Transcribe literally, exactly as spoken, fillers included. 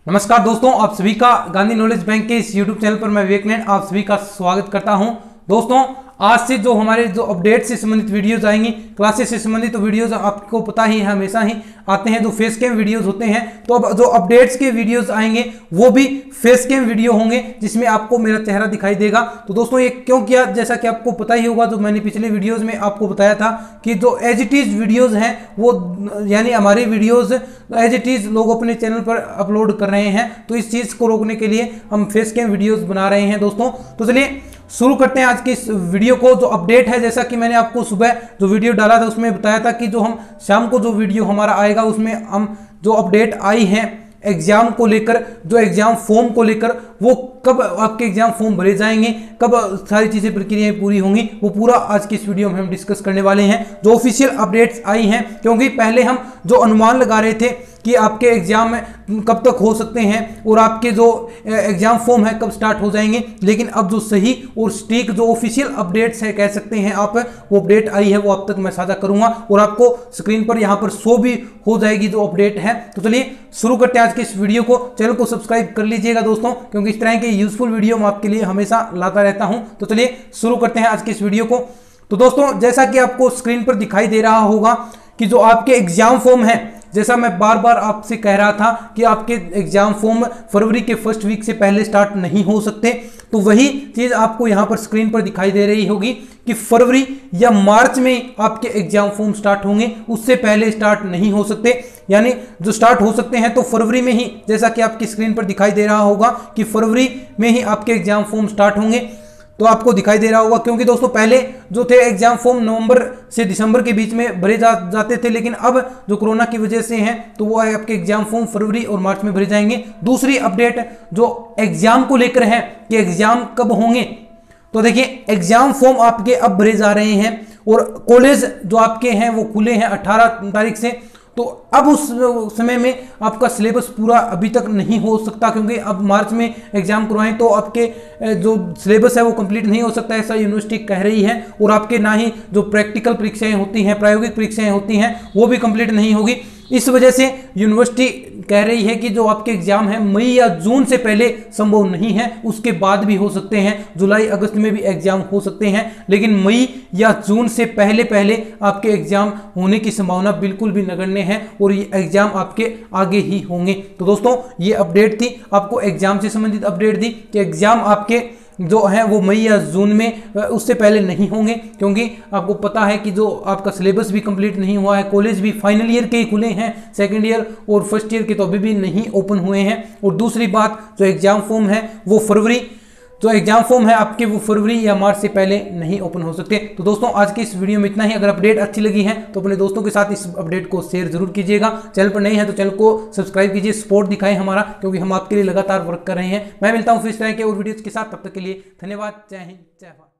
नमस्कार दोस्तों, आप सभी का गांधी नॉलेज बैंक के इस यूट्यूब चैनल पर मैं विवेक नैन आप सभी का स्वागत करता हूं। दोस्तों, आज से जो हमारे जो अपडेट से संबंधित वीडियोस आएंगी, क्लासेस से संबंधित तो वीडियोस आपको पता ही है हमेशा ही आते हैं, जो फेस कैम वीडियोस होते हैं। तो अब जो अपडेट्स के वीडियोस आएंगे वो भी फेस कैम वीडियो होंगे, जिसमें आपको मेरा चेहरा दिखाई देगा। तो दोस्तों, ये क्यों किया, जैसा कि आपको पता ही होगा, जो मैंने पिछले वीडियोस में आपको बताया था कि जो एज इट इज वीडियोस हैं वो यानी हमारे वीडियोस एज इट इज लोग अपने चैनल पर अपलोड कर रहे हैं, तो इस चीज को रोकने के लिए हम फेस कैम वीडियोस बना रहे हैं दोस्तों। तो चलिए शुरू करते हैं आज के इस वीडियो को। जो अपडेट है, जैसा कि मैंने आपको सुबह जो वीडियो डाला था उसमें बताया था कि जो हम शाम को जो वीडियो हमारा आएगा उसमें हम जो अपडेट आई है एग्जाम को लेकर, जो एग्जाम फॉर्म को लेकर, वो कब आपके एग्जाम फॉर्म भरे जाएंगे, कब सारी चीजें प्रक्रियाएं पूरी होंगी, वो पूरा आज की इस वीडियो में हम डिस्कस करने वाले हैं। जो ऑफिशियल अपडेट्स आई हैं, क्योंकि पहले हम जो अनुमान लगा रहे थे कि आपके एग्जाम में कब तक हो सकते हैं और आपके जो एग्जाम फॉर्म है कब स्टार्ट हो जाएंगे, लेकिन अब जो सही और स्टीक जो ऑफिशियल अपडेट्स है कह सकते हैं आप, वो अपडेट आई है वो अब तक मैं साझा करूंगा और आपको स्क्रीन पर यहाँ पर शो भी हो जाएगी जो अपडेट है। तो चलिए शुरू करते हैं आज के इस वीडियो को। चैनल को सब्सक्राइब कर लीजिएगा दोस्तों, क्योंकि इस तरह के यूजफुल वीडियो मैं आपके लिए हमेशा लाता रहता हूं। तो चलिए शुरू करते हैं आज के इस वीडियो को। तो दोस्तों, जैसा कि आपको स्क्रीन पर दिखाई दे रहा होगा कि जो आपके एग्जाम फॉर्म है, जैसा मैं बार बार आपसे कह रहा था कि आपके एग्जाम फॉर्म फरवरी के फर्स्ट वीक से पहले स्टार्ट नहीं हो सकते, तो वही चीज आपको यहां पर स्क्रीन पर दिखाई दे रही होगी कि फरवरी या मार्च में आपके एग्जाम फॉर्म स्टार्ट होंगे, उससे पहले स्टार्ट नहीं हो सकते। यानी जो स्टार्ट हो सकते हैं तो फरवरी में ही, जैसा कि आपकी स्क्रीन पर दिखाई दे रहा होगा कि फरवरी में ही आपके एग्जाम फॉर्म स्टार्ट होंगे। तो आपको दिखाई दे रहा होगा, क्योंकि दोस्तों पहले जो थे एग्जाम फॉर्म नवंबर से दिसंबर के बीच में भरे जा, जाते थे, लेकिन अब जो कोरोना की वजह से हैं तो वो आपके एग्जाम फॉर्म फरवरी और मार्च में भरे जाएंगे। दूसरी अपडेट जो एग्जाम को लेकर है कि एग्जाम कब होंगे, तो देखिए एग्जाम फॉर्म आपके अब भरे जा रहे हैं और कॉलेज जो आपके हैं वो खुले हैं अठारह तारीख से। तो अब उस समय में आपका सिलेबस पूरा अभी तक नहीं हो सकता, क्योंकि अब मार्च में एग्जाम करवाएं तो आपके जो सिलेबस है वो कंप्लीट नहीं हो सकता, ऐसा यूनिवर्सिटी कह रही है। और आपके ना ही जो प्रैक्टिकल परीक्षाएं होती हैं, प्रायोगिक परीक्षाएं होती हैं, वो भी कंप्लीट नहीं होगी। इस वजह से यूनिवर्सिटी कह रही है कि जो आपके एग्जाम है मई या जून से पहले संभव नहीं है, उसके बाद भी हो सकते हैं, जुलाई अगस्त में भी एग्जाम हो सकते हैं, लेकिन मई या जून से पहले पहले आपके एग्जाम होने की संभावना बिल्कुल भी नगण्य है और ये एग्जाम आपके आगे ही होंगे। तो दोस्तों, ये अपडेट थी, आपको एग्जाम से संबंधित अपडेट दी कि एग्जाम आपके जो है वो मई या जून में, उससे पहले नहीं होंगे, क्योंकि आपको पता है कि जो आपका सिलेबस भी कंप्लीट नहीं हुआ है, कॉलेज भी फाइनल ईयर के ही खुले हैं, सेकंड ईयर और फर्स्ट ईयर के तो अभी भी नहीं ओपन हुए हैं। और दूसरी बात, जो एग्जाम फॉर्म है वो फरवरी जो एग्जाम फॉर्म है आपके वो फरवरी या मार्च से पहले नहीं ओपन हो सकते। तो दोस्तों, आज के इस वीडियो में इतना ही। अगर अपडेट अच्छी लगी है तो अपने दोस्तों के साथ इस अपडेट को शेयर जरूर कीजिएगा। चैनल पर नए हैं तो चैनल को सब्सक्राइब कीजिए, सपोर्ट दिखाएं हमारा, क्योंकि हम आपके लिए लगातार वर्क कर रहे हैं। मैं मिलता हूं फिर इस तरह के और वीडियोज के साथ, तब तक के लिए धन्यवाद। जय हिंद, जय भारत।